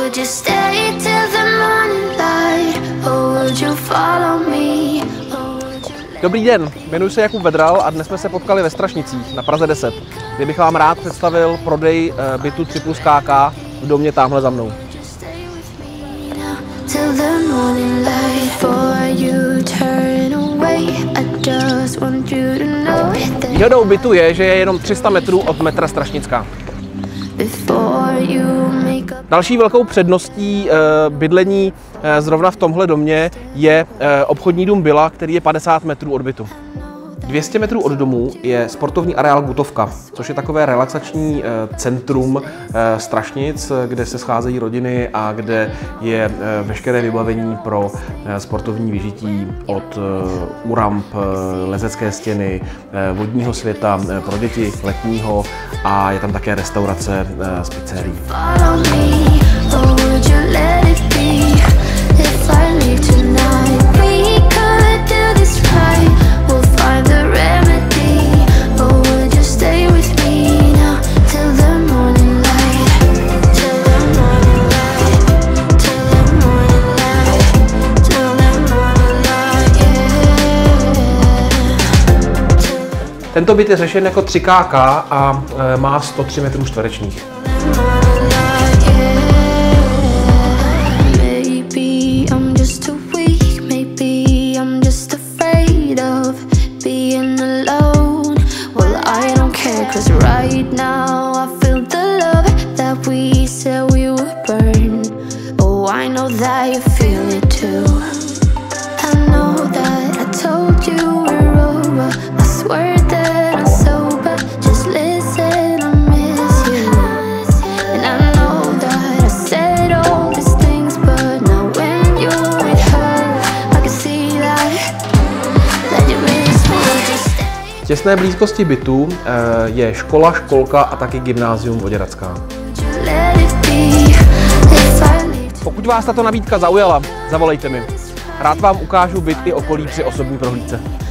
would you stay till the morning light, or would you follow me? Dobrý den, jmenuji se Jakub Vedral a dnes jsme se potkali ve Strašnicích na Praze 10, kde bych vám rád představil prodej bytu 3+KK v domě tamhle za mnou. Výhodou bytu je, že je jenom 300 metrů od metra Strašnická. Další velkou předností bydlení zrovna v tomhle domě je obchodní dům Bila, který je 50 metrů od bytu. 200 metrů od domu je sportovní areál Gutovka, což je takové relaxační centrum Strašnic, kde se scházejí rodiny a kde je veškeré vybavení pro sportovní vyžití od ramp, lezecké stěny, vodního světa pro děti, letního a je tam také restaurace s pizzerií. Tento byt je řešen jako 3KK a má 103 metrů čtverečních. V těsné blízkosti bytu je škola, školka a taky gymnázium Voděradská. Pokud vás tato nabídka zaujala, zavolejte mi. Rád vám ukážu byt i okolí při osobní prohlídce.